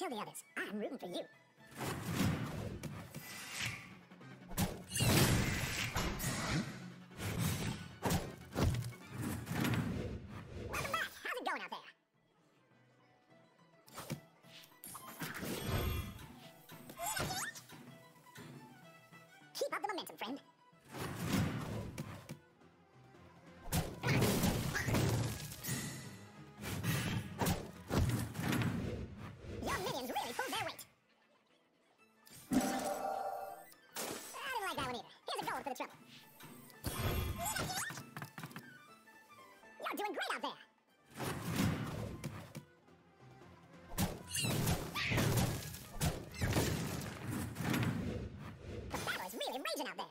tell the others, I'm rooting for you. Welcome back. How's it going out there? Keep up the momentum, friend. Your minions really pulled their weight. I didn't like that one either. Here's a gold for the trouble. You're doing great out there. The battle is really raging out there.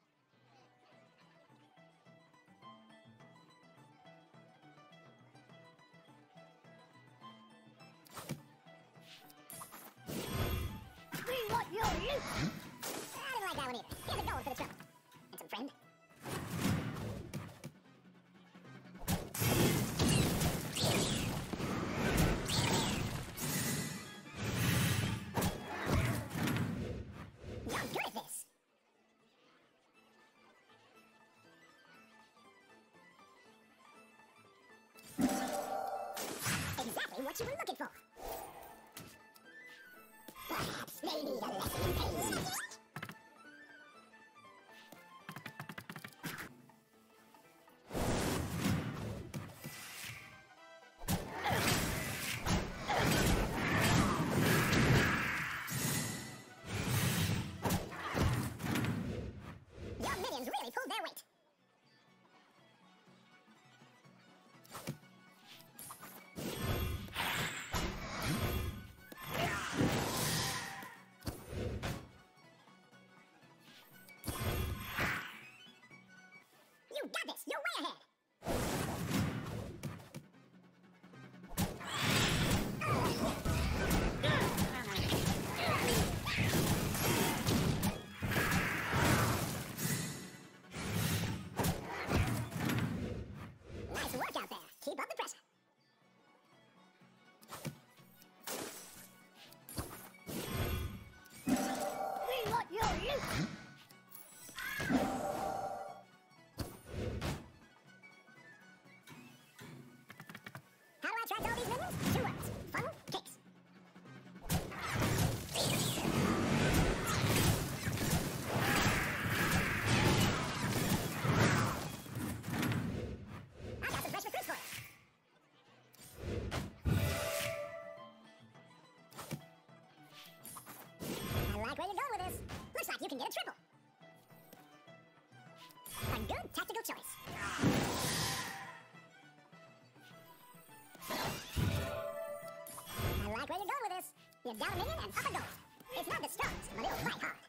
We want your loot! I didn't like that one either. Here's a gold for the trouble. And some friend. You're good at this. Exactly what you were looking for. Perhaps they need a lesson in patience. Your minions really pulled their weight. You got this! You're way ahead! Nice work out there. Keep up the pressure. We want your loot! How do I attract all these minions? 2 words. Funnel kicks. I got some fresh recruits for you. I like where you're going with this. Looks like you can get a triple. A good tactical choice. I like where you're going with this. You're down a minion and up a gold. It's not the stars, but it'll fight hard.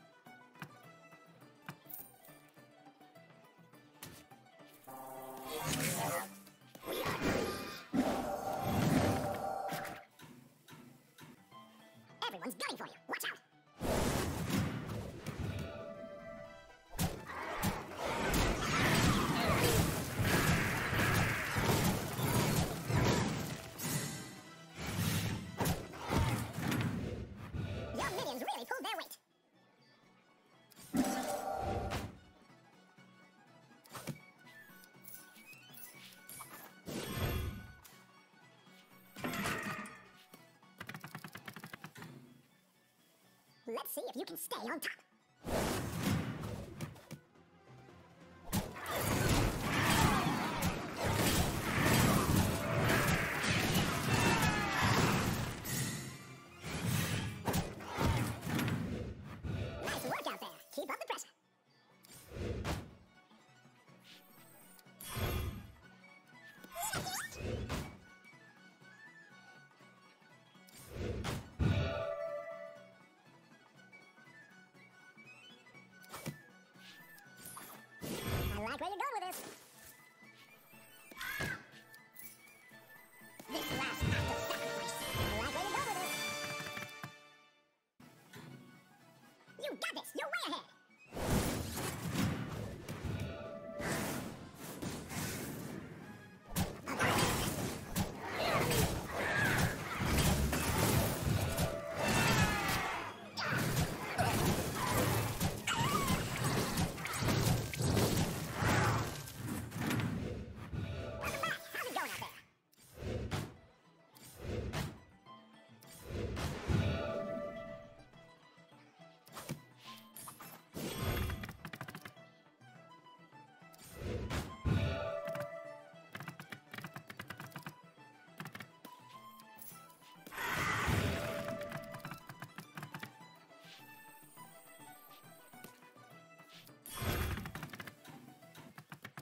We are free. Everyone's gunning for you. Watch out. Your minions really pulled their weight. Let's see if you can stay on top. Nice work out there. Keep up the pressure. I like where you're going with this. This last act of sacrifice. I like where you're going with this. You got this. You're way ahead.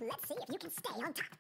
Let's see if you can stay on top.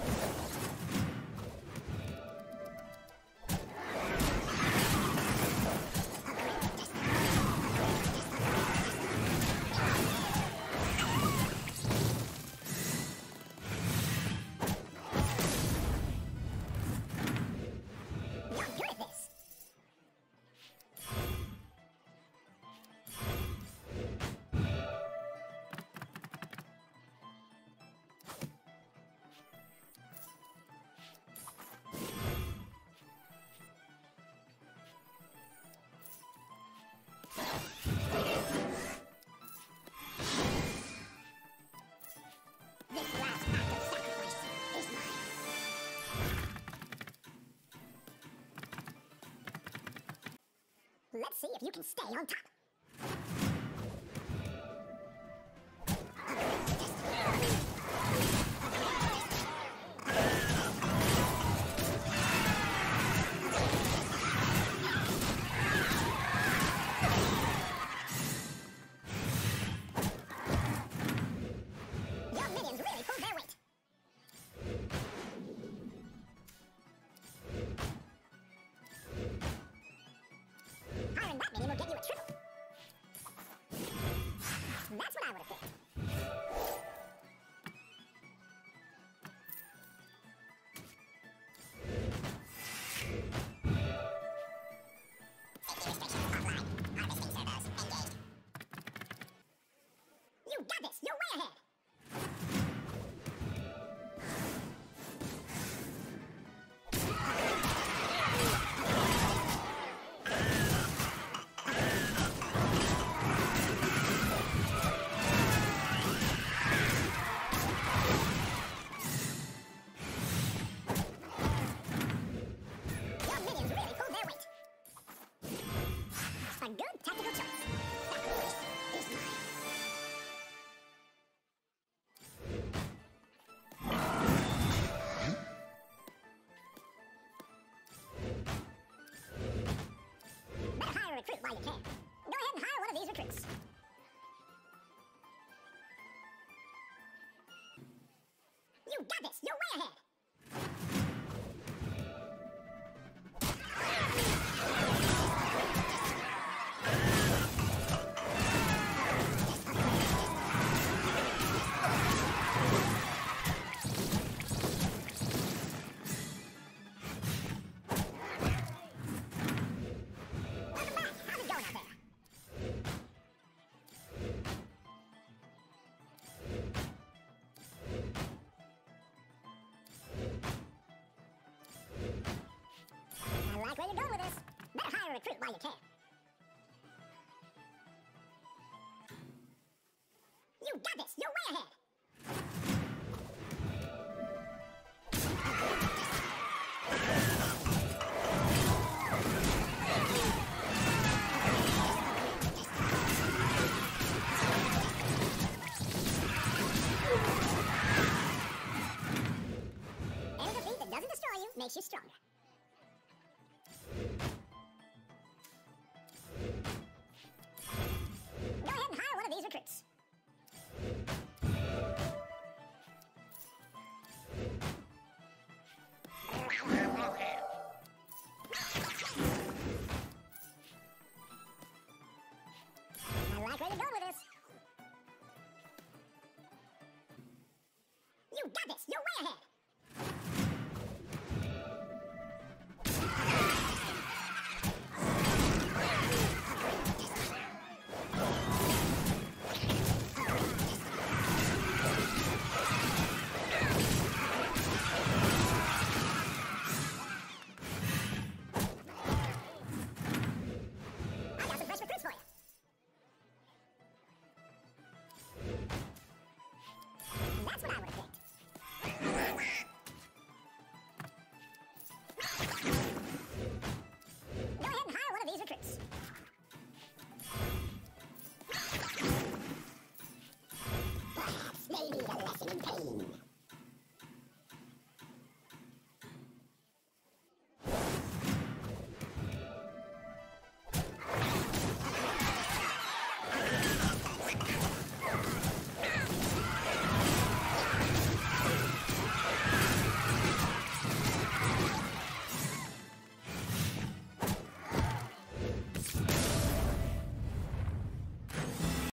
Let's see if you can stay on top. Your minions really pulled their weight. Hiring that minion will get you a triple. That's what I would have picked. You got this! You're way ahead! Your minions really pulled their weight. A good tactical choice. Sacrifice is mine. Better hire a recruit while you can. Go ahead and hire one of these recruits. You got this! You're way ahead! Welcome back! How's it going out there? I like where you're going with this. Better hire a recruit while you can. You got this! You're way ahead! Any defeat that doesn't destroy you makes you stronger. Go ahead and hire one of these recruits. I like where you're going with this. You got this!